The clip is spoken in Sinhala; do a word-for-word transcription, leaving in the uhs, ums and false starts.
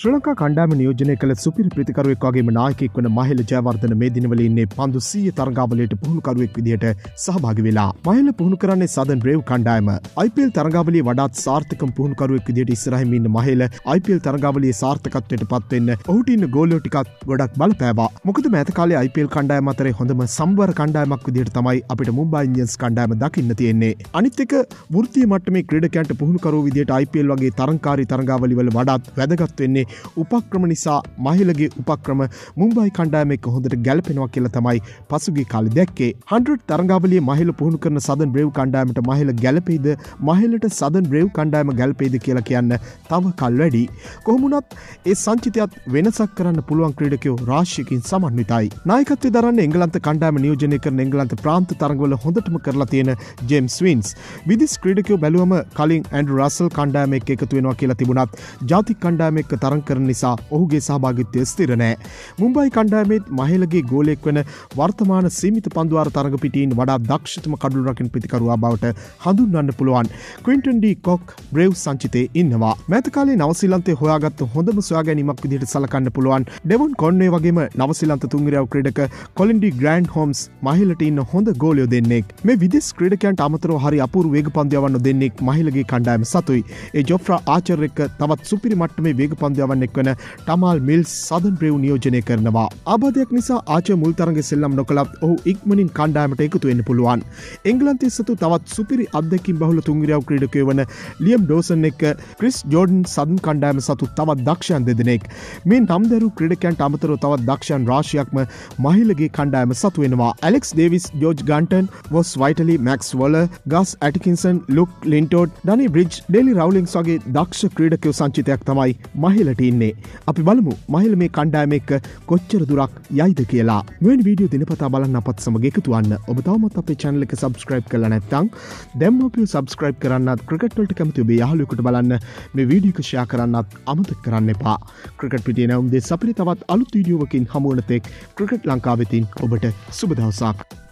ශ්‍රී ලංකා කණ්ඩායම නියෝජනය කළ සුපිරි ප්‍රතිකරුවෙක් වගේම නායකයෙක් වන මහේල ජයවර්ධන මේ දිනවල ඉන්නේ පන්දු සීය තරඟාවලියට පුහුණුකරුවෙක් විදිහට සහභාගී වෙලා. මහේල පුහුණු කරන්නේ සදන් බ්‍රේව් කණ්ඩායම. ආයි පී එල් තරඟාවලියේ වඩාත් සාර්ථකම පුහුණුකරුවෙක් විදිහට ඉස්සරහින් ඉන්න මහේල ආයි පී එල් තරඟාවලියේ සාර්ථකත්වයට පත් වෙන්න ඔහුට ඉන්න ගෝලියෝ ටිකක් ගොඩක් බලපෑවා. මොකද මෑත කාලේ ආයි පී එල් කණ්ඩායම අතරේ හොඳම සම්බර කණ්ඩායමක් විදිහට තමයි අපිට මුම්බයි ඉන්දියන්ස් කණ්ඩායම දකින්න තියෙන්නේ. අනිත් එක වෘත්තීය මට්ටමේ ක්‍රීඩකයන්ට පුහුණුකරුවෝ විදිහට ආයි පී එල් වගේ තරංකාරී තරඟාවලි වල වඩාත් වැදගත් වෙන්නේ උපක්‍රම නිසා මහේලගේ උපක්‍රම මුම්බයි කණ්ඩායම එක්ක හොඳට ගැලපෙනවා කියලා තමයි පසුගිය කාලේ දැක්කේ. හන්ඩ්‍රඩ් තරඟාවලියේ මහේල පුහුණු කරන සදන් බ්‍රේව් කණ්ඩායමට මහේල ගැලපෙයිද මහේලට සදන් බ්‍රේව් කණ්ඩායම ගැලපෙයිද කියලා කියන්න තව කල් වැඩි. කොහොම වුණත් ඒ සංචිතයත් වෙනසක් කරන්න පුළුවන් ක්‍රීඩකයෝ රාශියකින් සමන්විතයි. නායකත්වය දරන්නේ එංගලන්ත කණ්ඩායම නියෝජනය කරන එංගලන්ත ප්‍රාන්ත තරඟවල හොඳටම කරලා තියෙන ජේම්ස් වින්ස්. විදිස් ක්‍රීඩකයෝ බැලුවම කලින් ඇන්ඩ්‍රු රසල් කණ්ඩායම එක්ක එකතු වෙනවා කියලා තිබුණත් ජාතික කණ්ඩායම එක්ක තරඟ කරන නිසා ඔහුගේ සහභාගීත්වය ස්ථිර නැහැ. මුම්බයි කණ්ඩායමේත් මහේලගේ ගෝලයෙක් වෙන වර්තමාන සීමිත පන්දුවාර තරඟ පිටින් වඩා දක්ෂතම කඩුළු රකින ප්‍රතිකරුවා බවට හඳුන්වන්න පුළුවන් ක්වින්ටන් ඩී කොක් බ්‍රේව් සංචිතේ ඉන්නවා. මෑත කාලේ නවසීලන්තේ හොයාගත්ත හොඳම සොයා ගැනීමක් විදිහට සලකන්න පුළුවන් ඩෙවොන් කොන්වේ වගේම නවසීලන්ත තුන්ගිරියව් ක්‍රීඩක කොලින් ඩී ග්‍රෑන්ඩ් හෝම්ස් මහේලට ඉන්න හොඳ ගෝලියෝ දෙන්නෙක්. මේ විදේශ ක්‍රීඩකයන්ට අමතරව හරි අපූර්ව වේග පන්දු යවන්න දෙන්නෙක් මහේලගේ කණ්ඩායම සතුයි. ඒ ජොෆ්රා ආචර් එක්ක තවත් සුපිරි මට්ටමේ වේග පන්දු යවන්නෙක් වෙන ටමාල් මිල්ස් සදන් බ්‍රේව් නියෝජනය කරනවා. ආබාධයක් නිසා ආචර් මුල් තරඟේ සෙල්ලම් නොකලත් ඔහු ඉක්මනින් කණ්ඩායමට එකතු වෙන්න පුළුවන්. එංගලන්තයේ සතු තවත් සුපිරි අත්දැකීම් බහුල තුන්ගිරියව් ක්‍රීඩකයෝ වන ලියම් ඩෝසන් එක්ක ක්‍රිස් ජෝඩන් සදන් කණ්ඩායම සතු තවත් දක්ෂයන් දෙදෙනෙක්. මේ නම්දරු ක්‍රීඩකයන්ට අමතරව තවත් දක්ෂයන් රාශියක්ම මහේලගේ කණ්ඩායම සතු වෙනවා. Alex Davies, George Garton, Ross Whiteley, Max Waller, Gus Atkinson, Luke Lintott, Danny Briggs, Delray Rawlins වගේ දක්ෂ ක්‍රීඩකයෝ සංචිතයක් තමයි මහේලට ඉන්නේ. අපි බලමු මහේල මේ කණ්ඩායම එක්ක කොච්චර දුරක් යයිද කියලා. මෙවැනි වීඩියෝ දිනපතා බලන්න අපත් සමග එකතු වන්න. ඔබ තවමත් අපේ channel එක subscribe කරලා නැත්නම් දැන්ම අපි subscribe කරන්නත් ක්‍රිකට් වලට කැමති ඔබේ යාළුවෙකුට බලන්න මේ වීඩියෝ එක share කරන්නත් අමතක කරන්න එපා. ක්‍රිකට් පිටියේ නැවුම් දෙස් අපිට තවත් අලුත් වීඩියෝවකින් හමු වන තෙක් ක්‍රිකට් ලංකාවෙතින් ඔබට සුබ දවසක්.